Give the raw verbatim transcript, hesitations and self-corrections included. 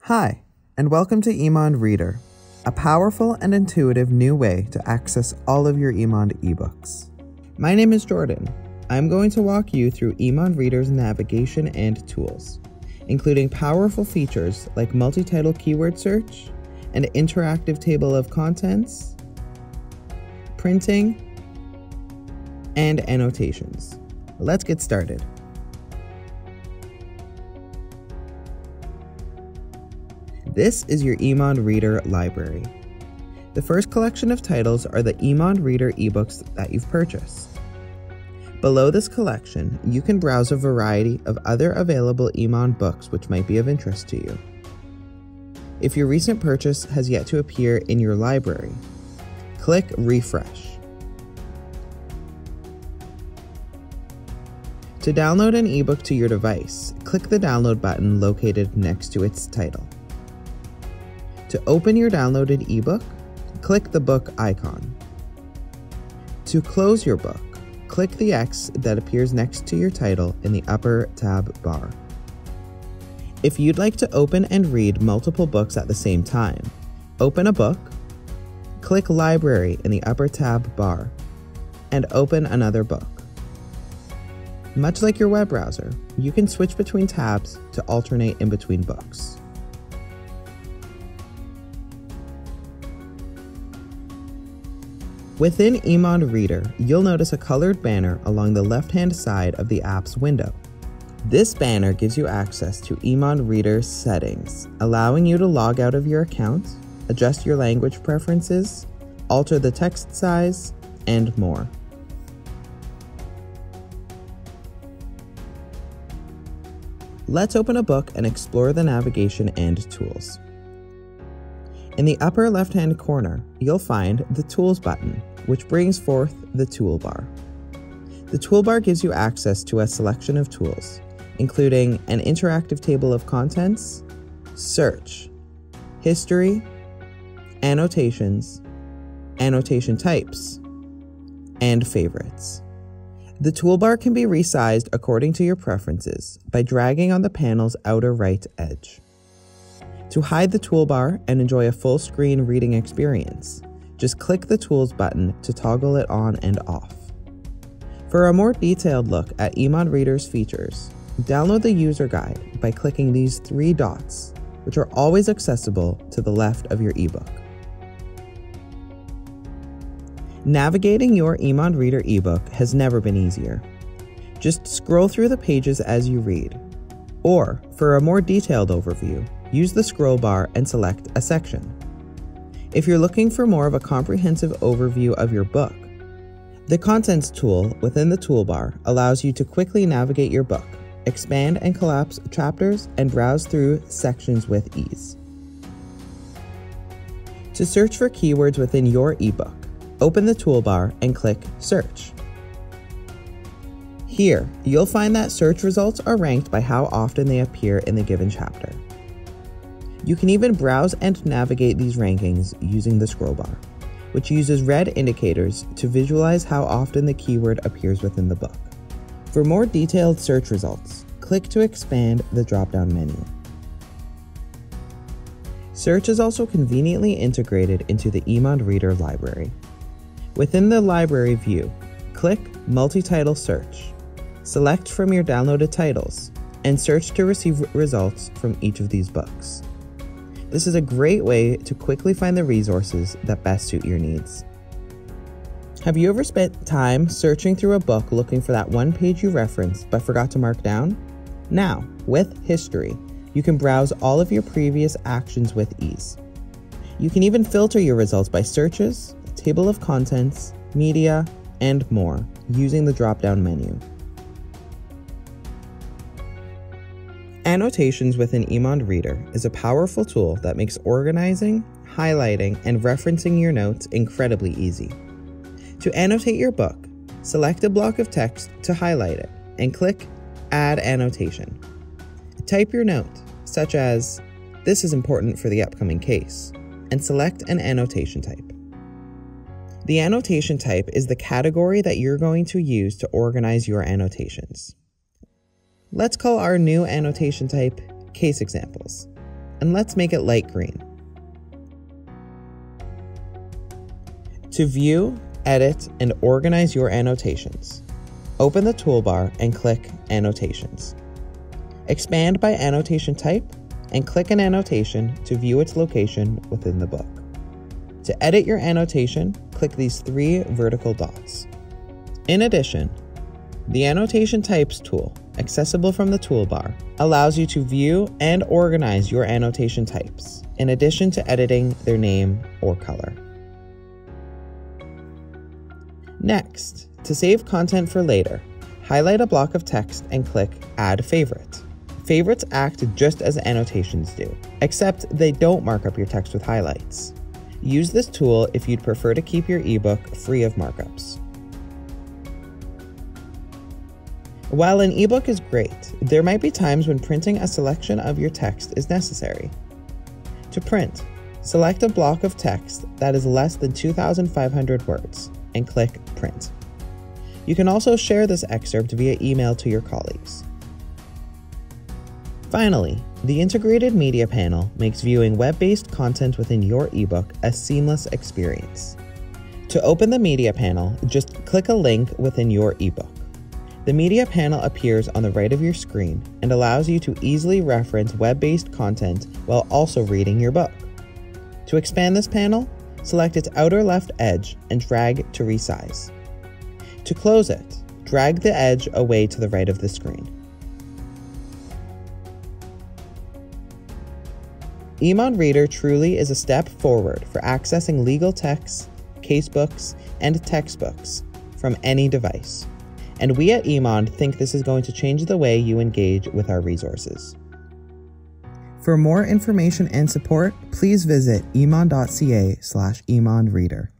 Hi, and welcome to Emond Reader, a powerful and intuitive new way to access all of your Emond ebooks. My name is Jordan. I'm going to walk you through Emond Reader's navigation and tools, including powerful features like multi-title keyword search, an interactive table of contents, printing, and annotations. Let's get started. This is your Emond Reader library. The first collection of titles are the Emond Reader ebooks that you've purchased. Below this collection, you can browse a variety of other available Emond books which might be of interest to you. If your recent purchase has yet to appear in your library, click Refresh. To download an ebook to your device, click the download button located next to its title. To open your downloaded ebook, click the book icon. To close your book, click the X that appears next to your title in the upper tab bar. If you'd like to open and read multiple books at the same time, open a book, click Library in the upper tab bar, and open another book. Much like your web browser, you can switch between tabs to alternate in between books. Within Emond Reader, you'll notice a colored banner along the left-hand side of the app's window. This banner gives you access to Emond Reader settings, allowing you to log out of your account, adjust your language preferences, alter the text size, and more. Let's open a book and explore the navigation and tools. In the upper left-hand corner, you'll find the Tools button, which brings forth the Toolbar. The Toolbar gives you access to a selection of tools, including an interactive table of contents, search, history, annotations, annotation types, and favorites. The toolbar can be resized according to your preferences by dragging on the panel's outer right edge. To hide the toolbar and enjoy a full screen reading experience, just click the Tools button to toggle it on and off. For a more detailed look at Emond Reader's features, download the user guide by clicking these three dots, which are always accessible to the left of your ebook. Navigating your Emond Reader ebook has never been easier. Just scroll through the pages as you read, or for a more detailed overview, use the scroll bar and select a section. If you're looking for more of a comprehensive overview of your book, the Contents tool within the toolbar allows you to quickly navigate your book, expand and collapse chapters, and browse through sections with ease. To search for keywords within your ebook, open the toolbar and click Search. Here, you'll find that search results are ranked by how often they appear in the given chapter. You can even browse and navigate these rankings using the scroll bar, which uses red indicators to visualize how often the keyword appears within the book. For more detailed search results, click to expand the drop-down menu. Search is also conveniently integrated into the Emond Reader library. Within the library view, click Multi-Title Search. Select from your downloaded titles, and search to receive results from each of these books. This is a great way to quickly find the resources that best suit your needs. Have you ever spent time searching through a book looking for that one page you referenced but forgot to mark down? Now, with History, you can browse all of your previous actions with ease. You can even filter your results by searches, table of contents, media, and more using the drop-down menu. Annotations within Emond Reader is a powerful tool that makes organizing, highlighting, and referencing your notes incredibly easy. To annotate your book, select a block of text to highlight it and click Add Annotation. Type your note, such as, "This is important for the upcoming case," and select an annotation type. The annotation type is the category that you're going to use to organize your annotations. Let's call our new annotation type Case Examples. and let's make it light green. To view, edit, and organize your annotations, open the toolbar and click Annotations. Expand by annotation type and click an annotation to view its location within the book. To edit your annotation, click these three vertical dots. In addition, the Annotation Types tool, accessible from the toolbar, allows you to view and organize your annotation types, in addition to editing their name or color. Next, to save content for later, highlight a block of text and click Add Favorite. Favorites act just as annotations do, except they don't mark up your text with highlights. Use this tool if you'd prefer to keep your ebook free of markups. While an ebook is great, there might be times when printing a selection of your text is necessary. To print, select a block of text that is less than two thousand five hundred words and click Print. You can also share this excerpt via email to your colleagues. Finally, the integrated media panel makes viewing web-based content within your ebook a seamless experience. To open the media panel, just click a link within your ebook. The media panel appears on the right of your screen and allows you to easily reference web-based content while also reading your book. To expand this panel, select its outer left edge and drag to resize. To close it, drag the edge away to the right of the screen. Emond Reader truly is a step forward for accessing legal texts, casebooks, and textbooks from any device. And we at Emond think this is going to change the way you engage with our resources. For more information and support, please visit emond dot c a slash emond reader.